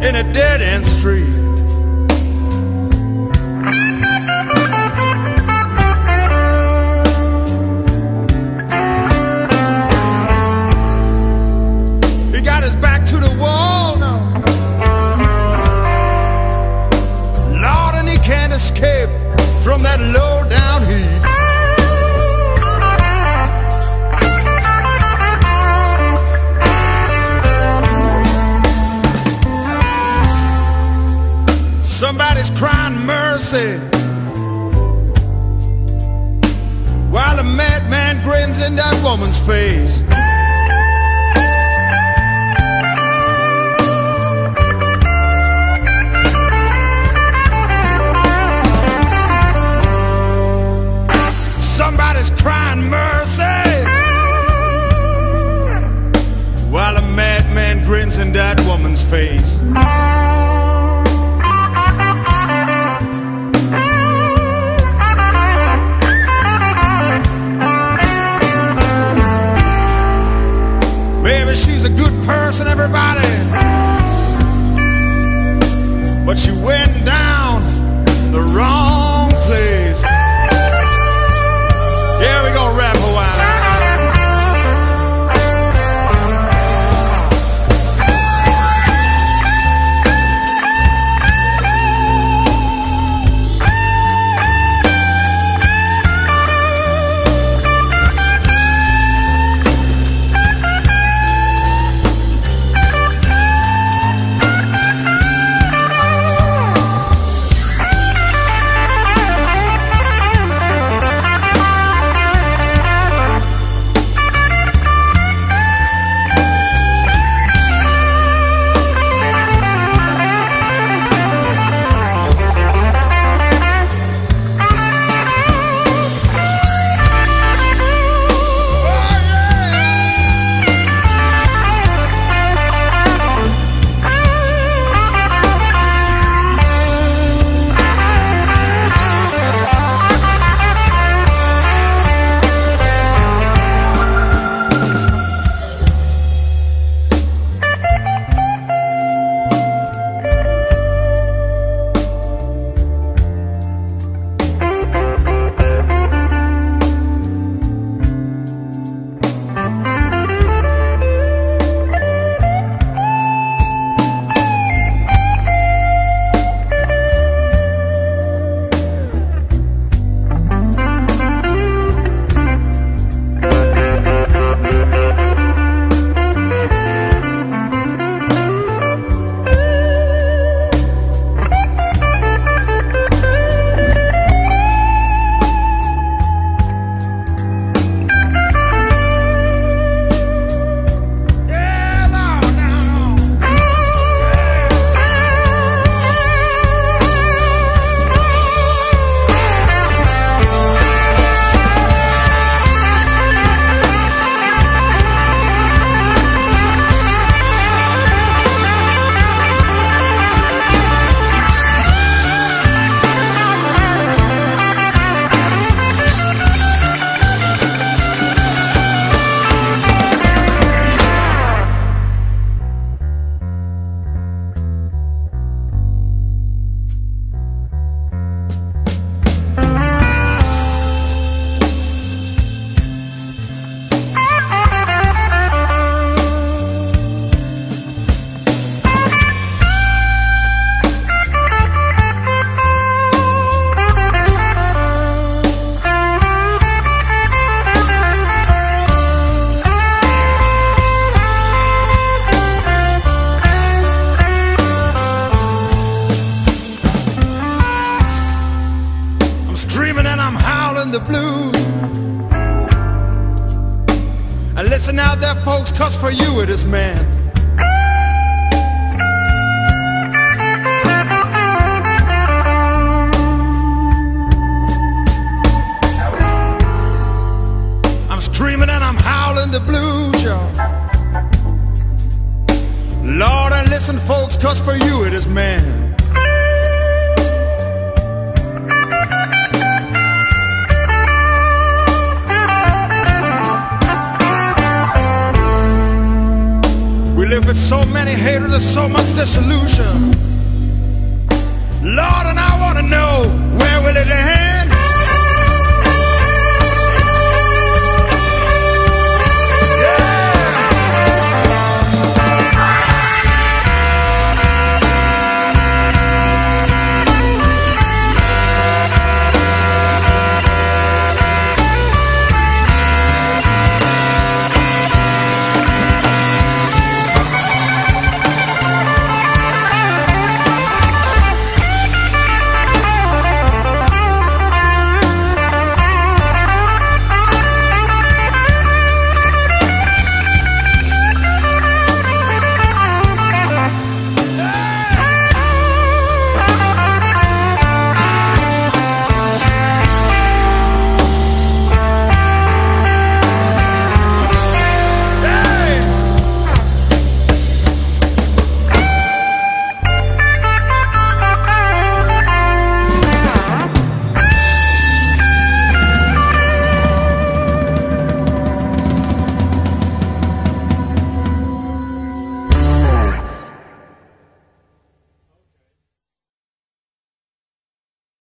in a dead-end street. He got his back to the wall now, Lord, and he can't escape from that low-down heat. Somebody's crying mercy while a madman grins in that woman's face. Somebody's crying mercy while a madman grins in that woman's face. Maybe she's a good person, everybody, but she went down the wrong place. Yeah, we gonna rap a while. The blues. And listen out there, folks, 'cause for you it is meant. I'm screaming and I'm howling the blues, y'all. Lord, and listen, folks, 'cause for you it is meant. live with so many hatred and so much disillusion. Lord, and I want to know, where will it end?